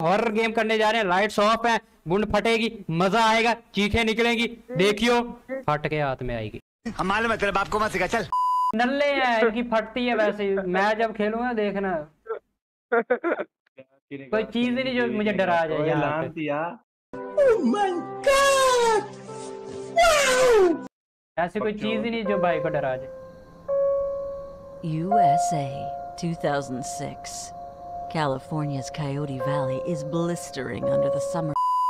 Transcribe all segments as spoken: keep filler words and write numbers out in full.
Horror game करने जा रहे हैं, लाइट्स ऑफ है, गुंड फटेगी, मजा आएगा, चीखें निकलेंगी, देखियो फट के हाथ में आएगी। हम मालूम है तेरे बाप को मत सिखा, चल। नल्ले हैं इनकी फटती है वैसे ही। मैं जब खेलूंगा देखना कोई चीज ही नहीं जो मुझे डरा जाए यहाँ पे। Oh my God! Wow! ऐसी कोई चीज ही नहीं जो भाई को डरा जाए। U S A two thousand six. California's Coyote Valley is blistering under the summer.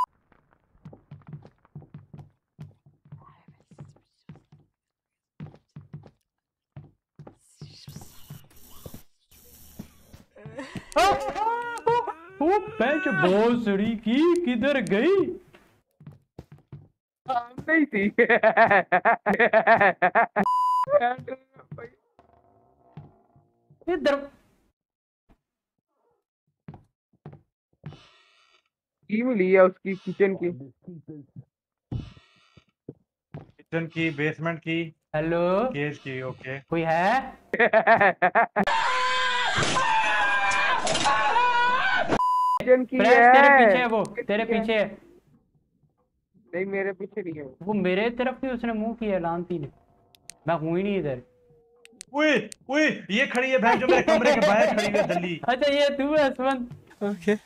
वो बेंच बहुत सड़ी की किधर गई? नहीं थी। इधर की मिली है उसकी किचन की किचन की बेसमेंट की हेलो केज की। ओके कोई है? किचन की है। तेरे पीछे है वो, तेरे पीछे है। नहीं मेरे पीछे नहीं है वो मेरे तरफ ही उसने मुंह किया लांती ने। मैं हूं ही नहीं इधर। ओए ओए ये खड़ी है बहन जो मेरे कमरे के बाहर खड़ी है दल्ली। अच्छा ये तू है असमन। ओके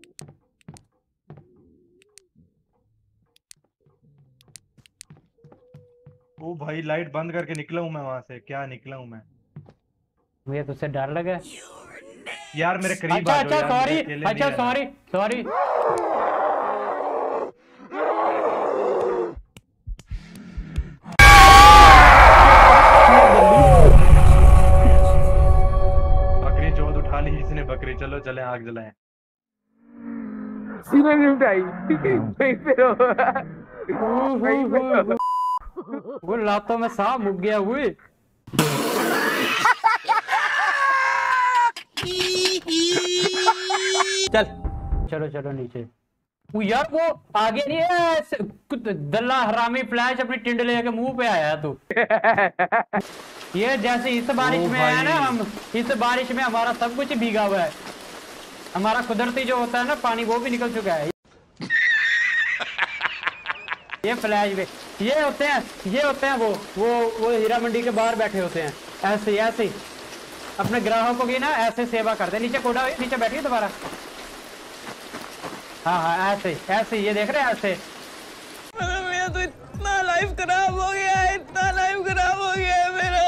ओ भाई लाइट बंद करके निकला हूं मैं वहां से। क्या निकला हूं मैं? मुझे तुझसे डर लगा यार मेरे करीब अच्छा आ जाओ। अच्छा सॉरी अच्छा सॉरी सॉरी। बकरी चौथ उठा ली इसने बकरी। चलो चले आग जलाएं। सीने नहीं उठाई। वहीं पे रहो। वो लातों में सांप मुक गया हुए। चल चलो चलो नीचे। वो यार वो आगे नहीं है दल्ला हरामी फ्लैश अपनी टिंड लेके मुंह पे आया तू। ये जैसे इस बारिश में है ना, हम इस बारिश में हमारा सब कुछ भीगा हुआ है। हमारा कुदरती जो होता है ना पानी वो भी निकल चुका है। ये फ्लैश में ये होते हैं ये होते हैं वो वो वो हीरा मंडी के बाहर बैठे होते हैं ऐसे ऐसे अपने ग्राहकों की ना ऐसे सेवा करते हैं। नीचे कोड़ा नीचे बैठिए दोबारा। हाँ हाँ ऐसे ऐसे ये देख रहे हैं ऐसे। मेरा तो इतना लाइफ खराब हो गया है, इतना लाइफ खराब हो गया है मेरा।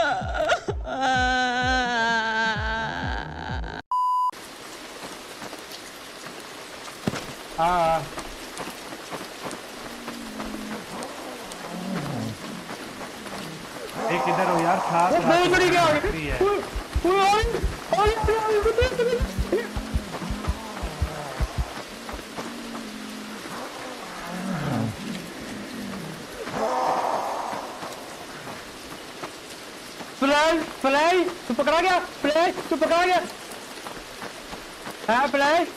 हाँ एक इधर हो यार। खास बहुत बड़ी क्या फ्लैश फ्लैश तू पकड़ा गया। फ्लैश तू पकड़ा गया। हाँ फ्लैश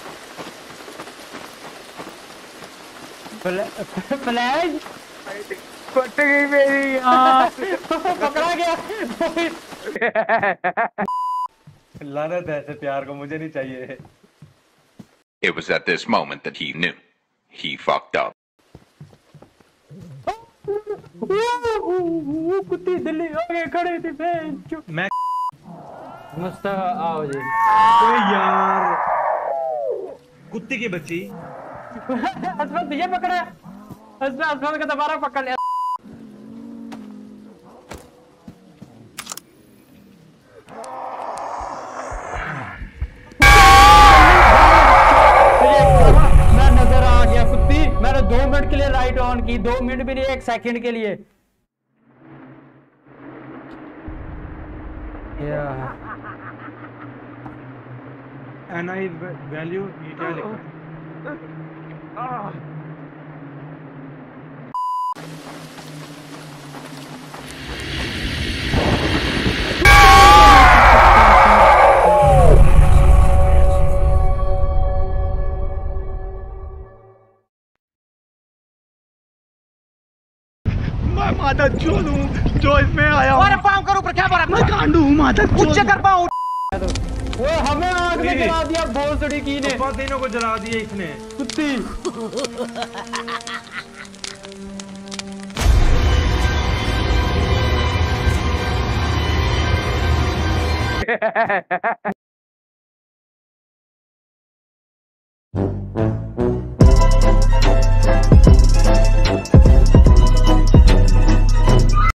फ्लैश फट गई मेरी यार। पकड़ा गया। लानत है ऐसे प्यार को, मुझे नहीं चाहिए। It was at this moment that he knew he fucked up. कुत्ती Delhi आगे खड़े थे बेंच। मैं मस्त आओ जी। यार कुत्ती की बच्ची। असमत तुझे पकड़ा। असमत असमत का दोबारा पकड़ लिया। मैं नजर आ गया कुत्ती। मैंने दो मिनट के लिए लाइट ऑन की, दो मिनट भी नहीं, एक सेकंड के लिए। एन आई वैल्यू ये क्या लिखा है? मैं माता चोद हूँ जो इसमें आया। और पाँव करो ऊपर क्या बोला? मैं गांडू हूँ माता चोद। उच्च कर पाऊँ। वो हमें आग में जला दिया भोसड़ी की ने। पापा तीनों को जला दिया इसने। कुत्ती।